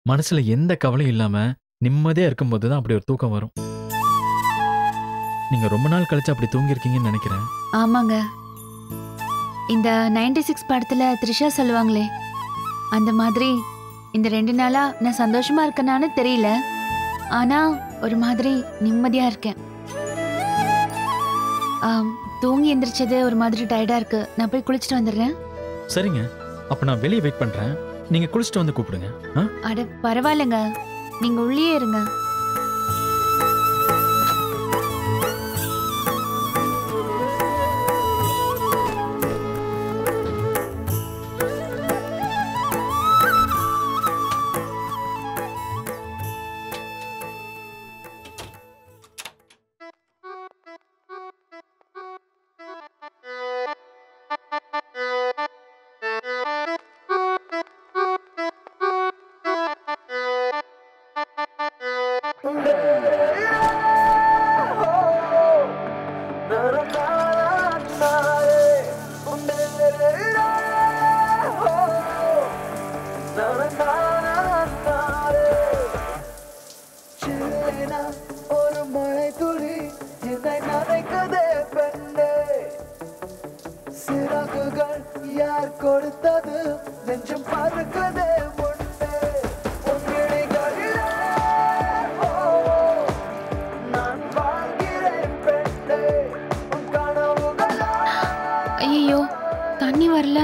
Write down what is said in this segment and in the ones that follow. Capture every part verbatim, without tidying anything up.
மனசுல எந்த கவலையும் இல்லாம நிம்மதியா இருக்கும்போது தான் அப்படி ஒரு தூக்கம் வரும். நீங்க ரொம்ப நாள் கழிச்சு அப்படி தூங்கிருக்கீங்கன்னு நினைக்கிறேன். ஆமாங்க. இந்த நைன்டி சிக்ஸ் படத்துல த்ரிஷா சொல்லுவாங்களே அந்த மாதிரி இந்த ரெண்டு நாளா நான் சந்தோஷமா இருக்கேனான்னு தெரியல. ஆனா ஒரு மாதிரி நிம்மதியா இருக்கேன். தூங்கி எந்திரிச்சது ஒரு மாதிரி டயர்டா இருக்கு. நான் போய் குளிச்சுட்டு வந்துடுறேன். சரிங்க, அப்ப நான் வெளியே வெயிட் பண்றேன். நீங்க குளிச்சுட்டு வந்து கூப்பிடுங்க. அட பரவாயில்லைங்க, நீங்க உள்ளே இருங்க. ஐயோ, தண்ணி வரல.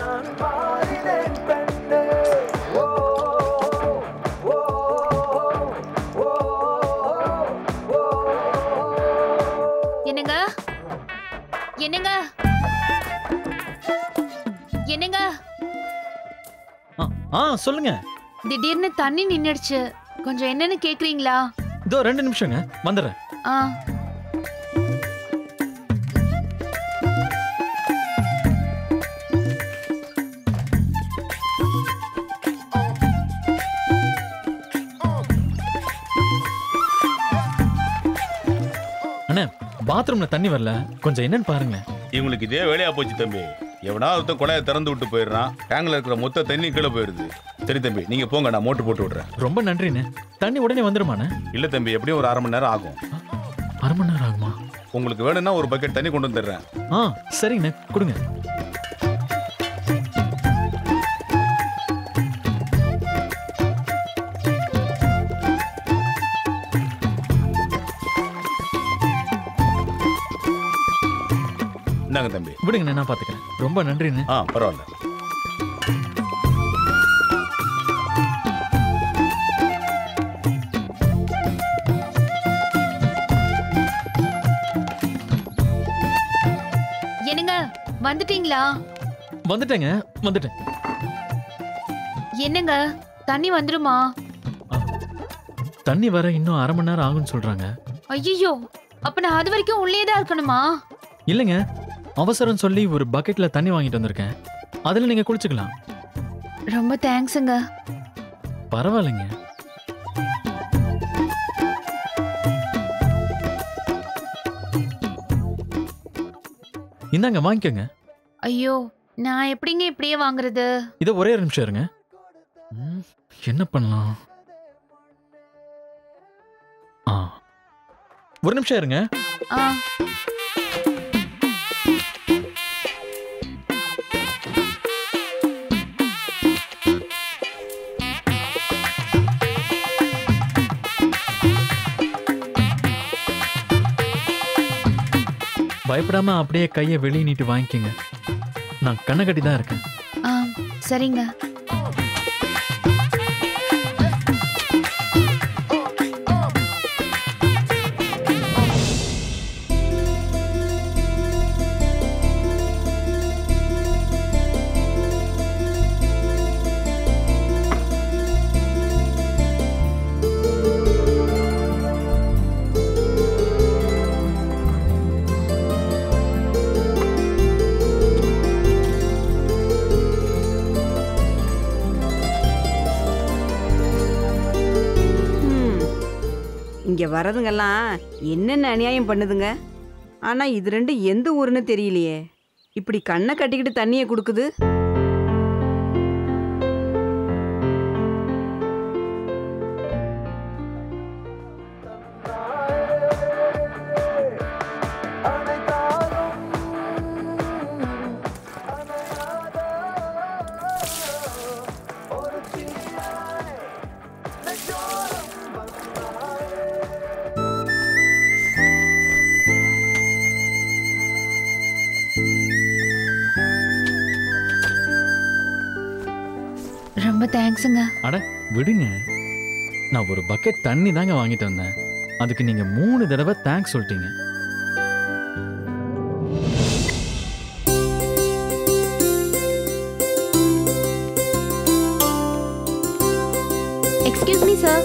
என்னங்க என்னங்க என்னங்க ஆ சொல்லுங்க. திடீர்னு தண்ணி நின்னுடுச்சு. கொஞ்சம் என்னன்னு கேக்குறீங்களா? இதோ ரெண்டு நிமிஷங்க, வந்துடுறேன். ஆ அண்ணா, பாத்ரூம்ல தண்ணி வரல, கொஞ்சம் என்னன்னு பாருங்க. இவங்களுக்கு இதே வேலையா போச்சு தம்பி. எவனா ஒருத்தன் குழாயை திறந்து விட்டு போயிடுறான், டேங்க்ல இருக்கிற மொத்த தண்ணி கீழே போயிருது. சரி தம்பி, நீங்க போங்க, நான் மோட்டர் போட்டு விடுறேன். ரொம்ப நன்றிண்ணே. தண்ணி உடனே வந்துருமாண்ணே? இல்ல தம்பி, எப்படியும் ஒரு அரை மணி நேரம் ஆகும். அரை மணி நேரம் ஆகுமா? உங்களுக்கு வேணும்னா ஒரு பக்கெட் தண்ணி கொண்டு வந்துடுறேன். ஆ சரிங்கண்ணே, கொடுங்க. இந்தாங்க தம்பி. விடுங்கண்ணே, நான் பாத்துக்கிறேன். ரொம்ப நன்றிண்ணே. ஆ பரவாயில்ல. என்னங்க, வந்துட்டீங்களா? வந்துட்டேங்க, வந்துட்டேன். என்னங்க, தண்ணி வந்துருமா? தண்ணி வர இன்னும் அரை மணி நேரம் ஆகும்னு சொல்றாங்க. ஐயோ, அப்ப நான் அது வரைக்கும் உள்ளே தான் இருக்கணுமா? இல்லைங்க, அவசரம் சொல்லி ஒரு பக்கெட்ல தண்ணி வாங்கிட்டு வந்திருக்கேன். அதுல நீங்க குளிச்சுக்கலாம். ரொம்ப தேங்க்ஸுங்க. பரவாயில்லைங்க. இந்தாங்க, வாங்கிக்கோங்க. ஐயோ, நான் எப்படிங்க இப்படியே வாங்குறது? இதை ஒரே ஒரு நிமிஷம் இருங்க. என்ன பண்ணலாம்? ஆ, ஒரு நிமிஷம் இருங்க. ஆ பயப்படாம அப்படியே கையை வெளியே நீட்டு வாங்கிக்கோங்க. நான் கண்ணை கட்டி தான் இருக்கேன். ஆ சரிங்க. இங்கே வரதுங்கெல்லாம் என்னென்ன அநியாயம் பண்ணுதுங்க. ஆனால் இது ரெண்டு எந்த ஊருன்னு தெரியலையே. இப்படி கண்ணை கட்டிக்கிட்டு தண்ணியை கொடுக்குது. தேங்க்ஸுங்க. அட விடுங்க, நான் ஒரு பக்கெட் தண்ணி தாங்க வாங்கிட்டு வந்தேன். அதுக்கு நீங்க மூணு தடவை தேங்க்ஸ் சொல்லிட்டீங்க. Excuse me sir.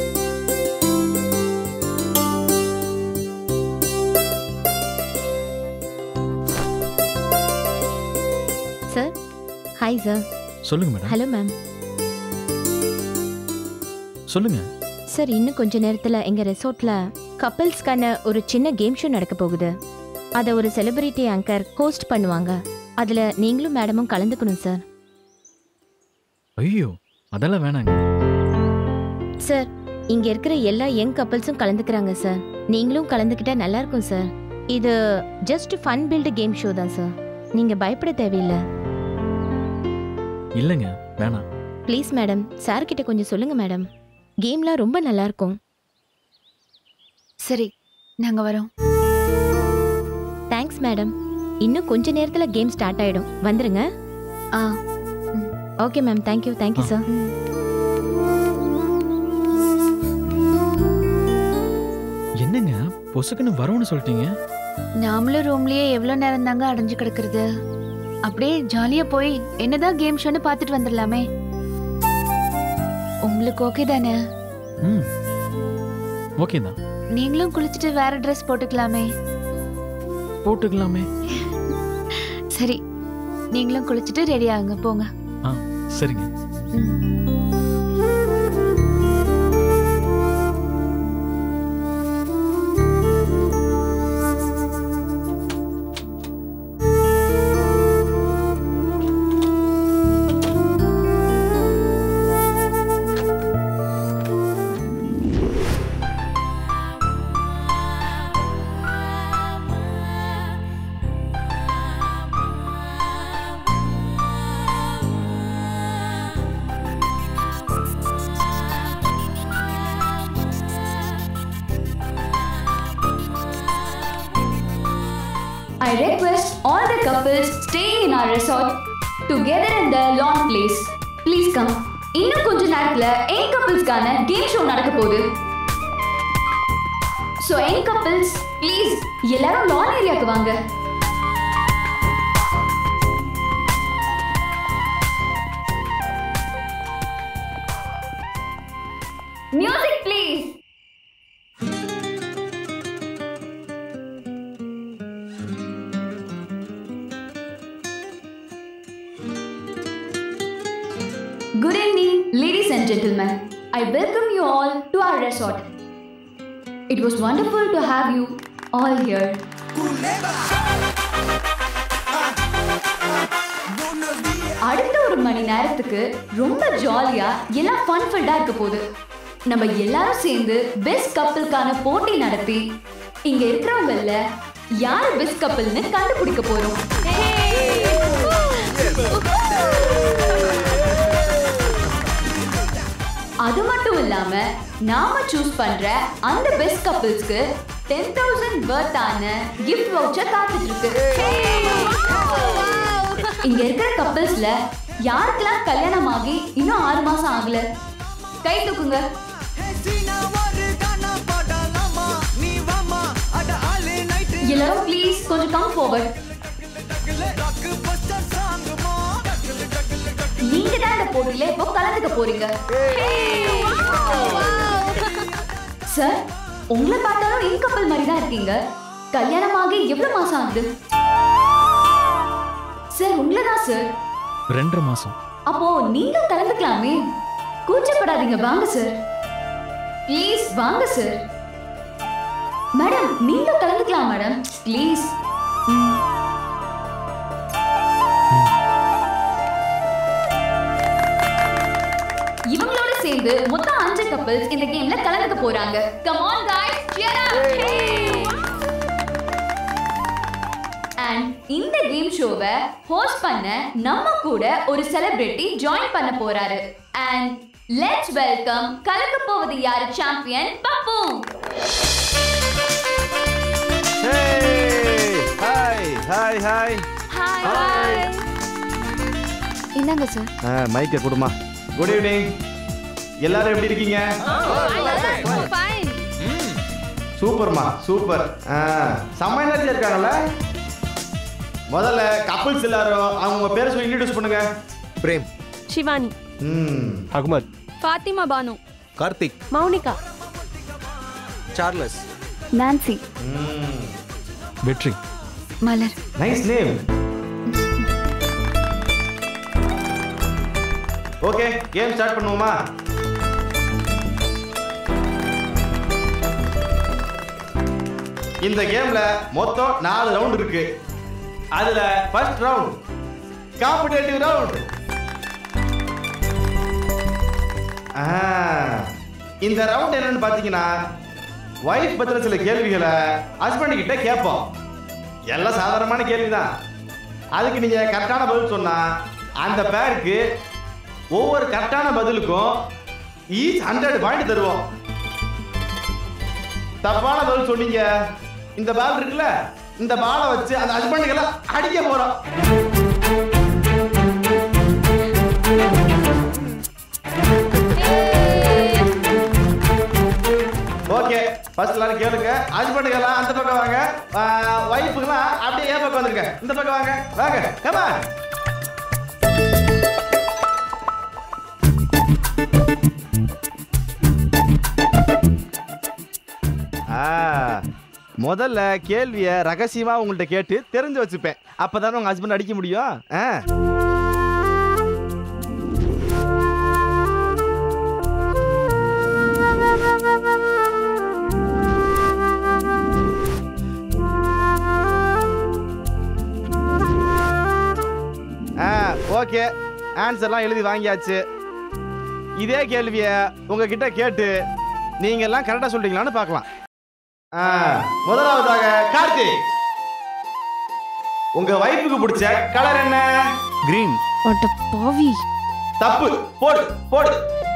Sir hi sir. சொல்லுங்க மேடம். Hello ma'am. சொல்லுங்க சார், இன்னும் கொஞ்ச நேரத்தில் எங்கள் ரெசார்ட்டில் கப்பல்ஸ்க்கான ஒரு சின்ன கேம் ஷோ நடக்க போகுது. அதை ஒரு செலிபிரிட்டி ஆங்கர் ஹோஸ்ட் பண்ணுவாங்க. அதில் நீங்களும் மேடமும் கலந்துக்கணும் சார். ஐயோ அதெல்லாம் வேணாங்க சார். இங்கே இருக்கிற எல்லா யங் கப்பல்ஸும் கலந்துக்கிறாங்க சார். நீங்களும் கலந்துக்கிட்டா நல்லா இருக்கும் சார். இது just fun filled game show தான் சார். நீங்கள் பயப்பட தேவையில்லை. இல்லைங்க வேணாம். ப்ளீஸ் மேடம், சார் கிட்ட கொஞ்சம் சொல்லுங்க மேடம். கேம்லாம் ரொம்ப நல்லா இருக்கும். சரி, நாங்க வரோம். Thanks madam. இன்னும் கொஞ்ச நேரத்தில் கேம் ஸ்டார்ட் ஆயிடும். வந்துருங்க. Ah okay ma'am. Thank you thank you sir. என்னங்க பொசுக்குன்னு வரோன்னு சொல்லிட்டீங்க? நாமளும் ரூம்லயே எவ்வளவு நேரம் தாங்க அடைஞ்சு கிடக்குறது? அப்படியே ஜாலியா போய் என்னதான் கேம் ஷோன்னு பார்த்துட்டு வந்துடலாமே. உங்களுக்கு ஓகே தானே? ம் ஓகே தான். நீங்களும் குளிச்சுட்டு வேற ட்ரெஸ் போட்டுக்கலாமே. போட்டுக்கலாமே. சரி, நீங்களும் குளிச்சுட்டு ரெடி ஆகுங்க, போங்க. ஆ சரிங்க. I request all the couples staying in our resort together in the lawn place. Please come. இன்னும் கொஞ்ச நேரத்துல யங் கப்பல்ஸ்க்கான கேம் ஷோ நடக்க போகுது. So யங் கப்பல்ஸ் ப்ளீஸ் எல்லாரும் லான் ஏரியாக்கு வாங்க. Music please. Good evening, ladies and gentlemen. I welcome you all to our resort. It was wonderful to have you all here. அடுத்த ஒரு மணி நேரத்துக்கு ரொம்ப ஜாலியா எல்லாம் ஃபன் ஃபில்டா இருக்க போகுது. நம்ம எல்லாரும் சேர்ந்து பெஸ்ட் கப்பலுக்கான போட்டி நடத்தி இங்க இருக்கிறவங்கள யார் பெஸ்ட் கப்பல்னு கண்டுபிடிக்க போறோம். அது மட்டும் இல்லாம நாம சூஸ் பண்ற அந்த பெஸ்ட் கப்பல்ஸ்க்கு டென் தௌசண்ட் வர்த்தான கிஃப்ட் வவுச்சர் காத்துட்டு இருக்கு. இங்க இருக்கிற கப்பல்ஸ்ல யாருக்கெல்லாம் கல்யாணம் ஆகி இன்னும் ஆறு மாசம் ஆகல கை தூக்குங்க. எல்லாரும் ப்ளீஸ் கொஞ்சம் கம் ஃபார்வர்ட். நீங்க தான் இந்த போட்டியில இப்போ கலந்துக்க போறீங்க. சார், உங்களை பார்த்தாலும் யங் கப்பல் மாதிரி தான் இருக்கீங்க. கல்யாணமாகி எவ்வளவு மாசம் ஆகுது? சார் உங்களை தான் சார். ரெண்டரை மாசம். அப்போ நீங்க கலந்துக்கலாமே. கூச்சப்படாதீங்க, வாங்க சார். ப்ளீஸ் வாங்க சார். மேடம் நீங்க கலந்துக்கலாம் மேடம், ப்ளீஸ். இவங்களோட சேர்ந்து மொத்தம் அஞ்சு கப்பல்ஸ் இந்த கேம்ல கலந்துக்க போறாங்க. Come on guys, cheer up. And இந்த கேம் ஷோவை ஹோஸ்ட் பண்ண நம்ம கூட ஒரு செலிபிரிட்டி ஜாயின் பண்ண போறாரு. And let's welcome கலக்க போவது யாரு champion Pappu. Hey! Hi! Hi! Hi! Hi! இந்தாங்க சார். மைக்கை கொடுமா. Good evening. எல்லாரும் எப்படி இருக்கீங்க? சூப்பர்மா சூப்பர். செம்ம எனர்ஜியா இருக்காங்கல்ல. முதல்ல கப்பிள்ஸ் எல்லாரும் அவங்க பேரை சொல்லி இன்ட்ரோடியூஸ் பண்ணுங்க. பிரேம், சிவானி, ம் அகமத், ஃபாத்திமா பானு, கார்த்திக், மௌனிகா, சார்லஸ், நான்சி, ம் Vetri. Malar. Nice name. Okay, game start பண்ணுவோமா? இந்த கேம்ல மொத்தம் நாலு ரவுண்ட் இருக்கு. அதுல ஃபர்ஸ்ட் ரவுண்ட் காம்படிட்டிவ் ரவுண்ட். இந்த ரவுண்ட் என்னன்னு பாத்தீங்கன்னா வைஃப் பத்தின சில கேள்விகளை ஹஸ்பண்ட் கிட்ட கேட்போம். எல்லாம் சாதாரணமான கேள்விதான். அதுக்கு நீங்க கரெக்டான பதில் சொன்னா அந்த பேருக்கு ஒவ்வொரு கரெக்டான பதிலுக்கும் ஈச் ஹண்ட்ரட் பாயிண்ட் தருவோம். தப்பான பதில் சொன்னீங்க, இந்த பால் இருக்குல்ல, இந்த பாலை வச்சு அந்த ஹஸ்பண்டுக்கு எல்லாம் அடிக்க போறோம். ஓகே, ஃபர்ஸ்ட் எல்லாரும் கேளுங்க. ஹஸ்பண்டுக்கு எல்லாம் அந்த பக்கம் வாங்க, வைஃபுக்கெல்லாம் அப்படியே ஏன் பக்கம் வந்துருங்க. இந்த பக்கம் வாங்க வாங்க. கமா முதல்ல கேள்வியை ரகசியமா உங்கள்ட்ட கேட்டு தெரிஞ்சு வச்சுப்பேன். அப்பதானே உங்க ஹஸ்பண்ட் அடிக்க முடியும். ஓகே, ஆன்சர்லாம் எழுதி வாங்கியாச்சு. இதே கேள்வியை உங்ககிட்ட கேட்டு நீங்க எல்லாம் கரெக்டா சொல்றீங்களான்னு பார்க்கலாம். முதலாவதாக கார்த்திக், உங்க வைஃபுக்கு பிடிச்ச கலர் என்ன? கிரீன். அட பாவி. தப்பு. போடு போடு.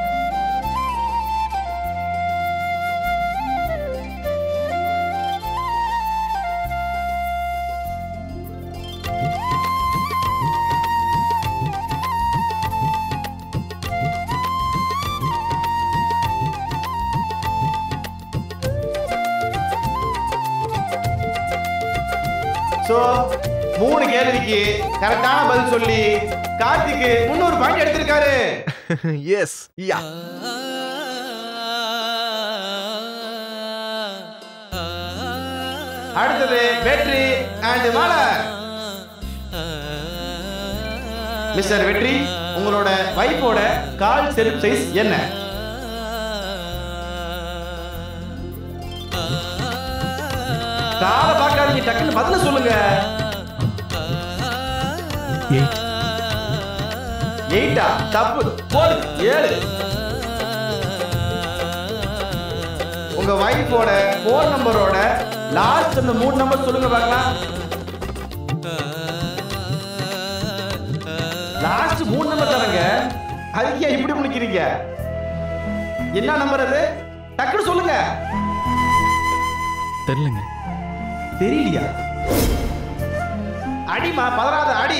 சோ மூணு கேள்விக்கு கரெக்டான பதில் சொல்லி கார்த்திக்கு முன்னூறு பாயிண்ட் எடுத்திருக்காரு. எஸ். யா. அடுத்தது வெற்றி அண்ட் மலர். மிஸ்டர் வெற்றி, உங்களோட வைஃபோட கால் செருப்பு சைஸ் என்ன? காலை பார்க்காதீங்க, டக்குன்னு பதில சொல்லுங்க. எயிட்டா? தப்பு. போடு. ஏழு. உங்க வைஃபோட போன் நம்பரோட லாஸ்ட் அந்த மூணு நம்பர் சொல்லுங்க பார்க்கலாம். லாஸ்ட் மூணு நம்பர் தானங்க, அதுக்கு ஏன் இப்படி முடிக்கிறீங்க? என்ன நம்பர் அது? டக்குன்னு சொல்லுங்க. தெரியலங்க. தெரியலையா? அடிமா, பதறாத அடி.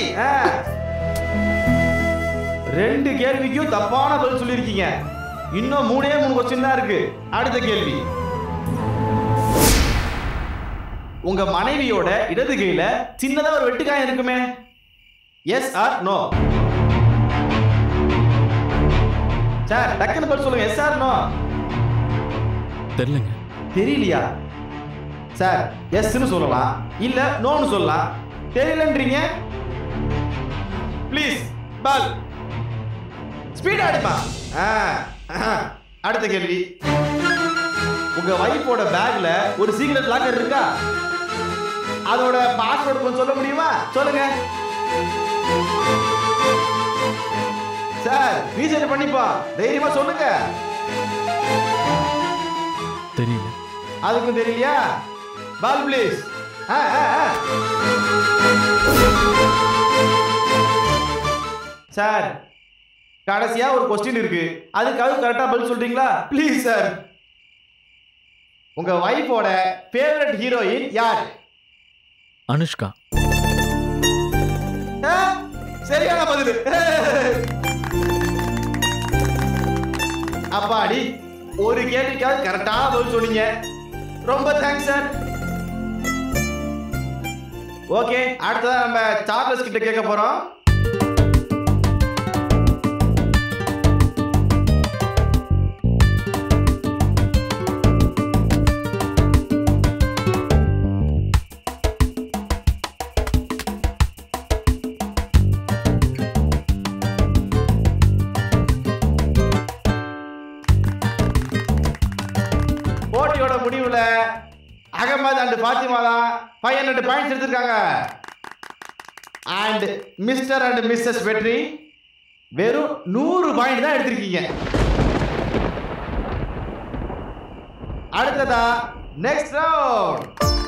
ரெண்டு கேள்விக்கும் தப்பான பதில் சொல்லியிருக்கீங்க. இன்னும் மூணே மூணு கொஸ்டின் தான் இருக்கு. அடுத்த கேள்வி, உங்க மனைவியோட இடது கையில சின்னதா ஒரு வெட்டுக்காயம் இருக்குமே, எஸ் ஆர் நோ? சார் டக்குன்னு பதில் சொல்லுங்க. Yes or no? தெரியலங்க. தெரியலையா? சார் எஸ்ன்னு சொல்லலாம், இல்ல நோன்னு சொல்லலாம். தெரியலன்றீங்க. ப்ளீஸ் பால் ஸ்பீடா அடிப்பா. அடுத்த கேள்வி, உங்க வைஃபோட பேக்ல ஒரு சீக்ரெட் லாக்கர் இருக்கா? அதோட பாஸ்வேர்ட் கொஞ்சம் சொல்ல முடியுமா? சொல்லுங்க சார். ரீசர்ச் பண்ணிப்பா, தைரியமா சொல்லுங்க. தெரியல. அதுக்கும் தெரியலையா? பால் ப்ளீஸ். சார் கடைசியா ஒரு கொஸ்டின் இருக்கு, அதுக்காக கரெக்டா பதில் சொல்றீங்களா? Please sir. உங்க வைஃபோட ஃபேவரட் ஹீரோயின் யார்? அனுஷ்கா. சரியான பதில். அப்பாடி ஒரு கேள்விக்காவது கரெக்டான பதில் சொன்னீங்க. ரொம்ப தேங்க்ஸ் சார். ஓகே, அடுத்ததா நம்ம சார்லஸ் கிட்ட கேட்க போறோம். போட்டியோட முடிவுல அகமது அண்ட் பாத்திமா தான் ஃபைவ் ஹண்ட்ரட் பாயிண்ட்ஸ் எடுத்திருக்காங்க. And mister and missus Vetri வெறும் நூறு பாயிண்ட் தான் எடுத்திருக்கீங்க. அடுத்ததா நெக்ஸ்ட் ரவுண்ட்.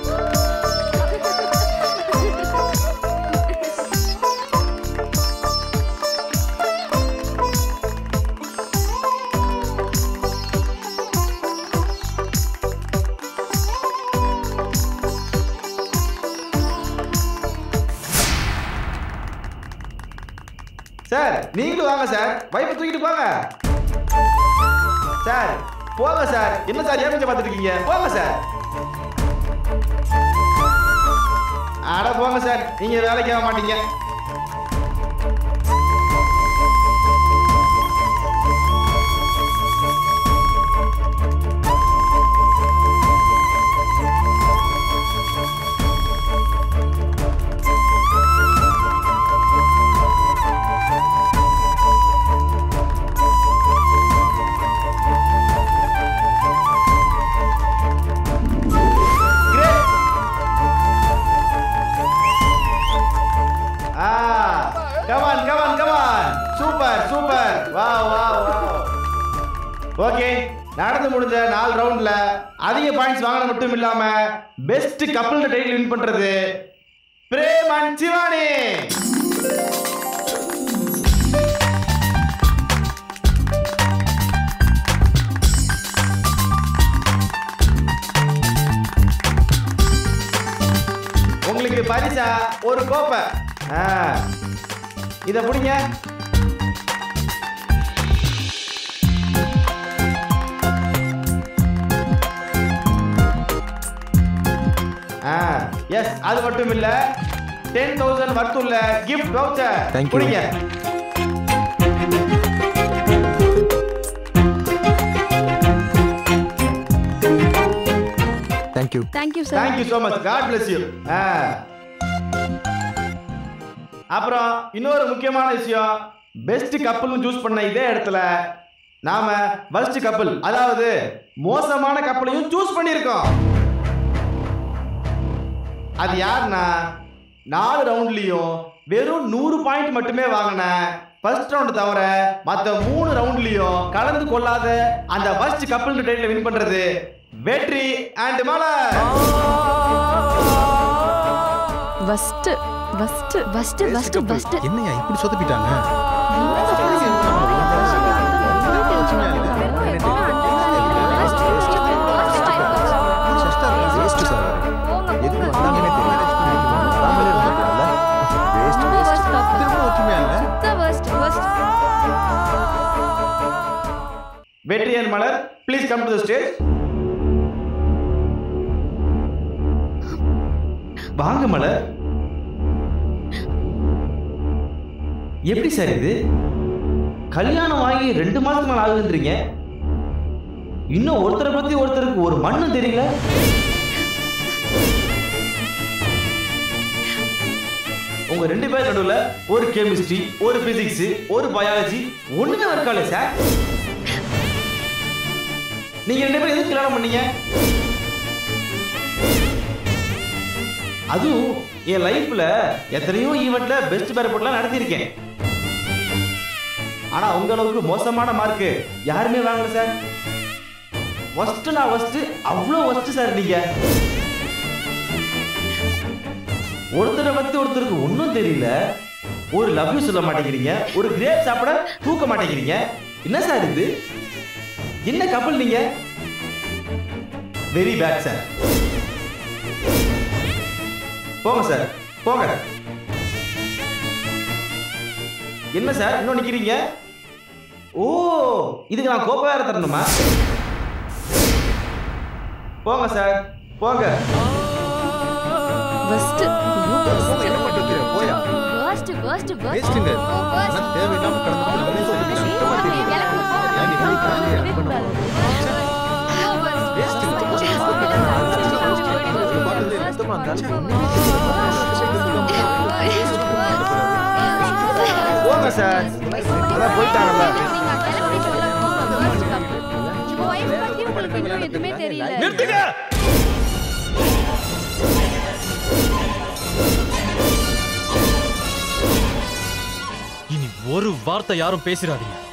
சார் நீங்களும் வாங்க சார், வைப்பை தூக்கிட்டு போங்க சார். போங்க சார். என்ன சார் ஏமாச்சி பார்த்துட்டு இருக்கீங்க? போங்க சார். அட போங்க சார், நீங்க வேலைக்கு ஆக மாட்டீங்க. ஓகே, நடந்து முடிஞ்ச நாலு ரவுண்ட்ல அதிக பாயிண்ட்ஸ் வாங்கின மட்டும் இல்லாம பெஸ்ட் கப்பிள் டைட்டில் வின் பண்றது பிரேம் அண்ட் சிவானி. உங்களுக்கு பரிசா ஒரு கோப்பை. இத புடிங்க. எஸ், அது மட்டும் இல்ல டென் தௌசண்ட் வர்த்துள்ள கிஃப்ட் வவுச்சர் புடிங்க. Thank you. Thank you sir. Thank you so much. God bless you. அப்புறம் இன்னொரு முக்கியமான விஷயம், பெஸ்ட் கப்பிள்னு சூஸ் பண்ண இதே இடத்துல நாம வர்ஸ்ட் கப்பிள், அதாவது மோசமான கப்பிளையும் சூஸ் பண்ணியிருக்கோம். அது யாருன்னா, நாலு ரவுண்ட்லயும் வெறும் நூறு பாயிண்ட் மட்டுமே வாங்கின ஃபர்ஸ்ட் ரவுண்ட் தவிர மற்ற மூணு ரவுண்ட்லயும் கலந்து கொள்ளாத அந்த ஃபர்ஸ்ட் கப்பிள் டைட்டில் வின் பண்றது Vetri and Malar. First first first first first என்னையா இப்படி சொதப்பிட்டாங்க? Vetri and Malar, please come to the stage. வாங்க மலர். எப்படி சார் இது? கல்யாணம் ஆகி ரெண்டு மாசத்துக்கு மேல ஆகுதுன்றீங்க, இன்னும் ஒருத்தரை பத்தி ஒருத்தருக்கு ஒரு மண்ணும் தெரியல. உங்க ரெண்டு பேர் நடுவுல ஒரு கெமிஸ்ட்ரி, ஒரு பிசிக்ஸ், ஒரு பயாலஜி ஒண்ணுமே இருக்காளே சார். நீங்க ரெண்டு பேரும் எதுக்கு கல்யாணம் பண்ணீங்க? அதுவும் என் லைஃப்ல எத்தனையோ ஈவெண்ட்ல பெஸ்ட் பேர் போட்டுலாம் நடத்தியிருக்கேன். ஆனா உங்க அளவுக்கு மோசமான மார்க் யாருமே வாங்கல சார். ஃபர்ஸ்ட் நான் ஃபர்ஸ்ட், அவ்வளோ ஃபர்ஸ்ட் சார். நீங்க ஒருத்தரை பத்தி ஒருத்தருக்கு ஒன்றும் தெரியல, ஒரு லவ் யூ சொல்ல மாட்டேங்கிறீங்க, ஒரு கிரேப் சாப்பிட தூக்க மாட்டேங்கிறீங்க. என்ன சார் இது? என்ன கப்பல் நீங்க? Very bad sir. போங்க சார், போங்க. என்ன சார் இன்னும் நிக்கிறீங்க? ஓ இதுக்கு நான் கோப்பை வேற தரணுமா? போங்க சார் போங்க. ஃபர்ஸ்ட் என்ன பண்றீங்க? போயா worst worst worst வேஸ்ட்ங்க. நான் தேவையில்லாம கடந்து நம்மளே சொல்லி சுத்தமா தெரியல. நீ போய் காலையில அது பண்ணு. வேஸ்ட்ங்க. பாத்ததே சுத்தமா போங்க சார். அதான் போயிட்டாங்கல்ல. எதுவுமே தெரியல. நிறுத்துங்க. இனி ஒரு வார்த்தை யாரும் பேசிடாதீங்க.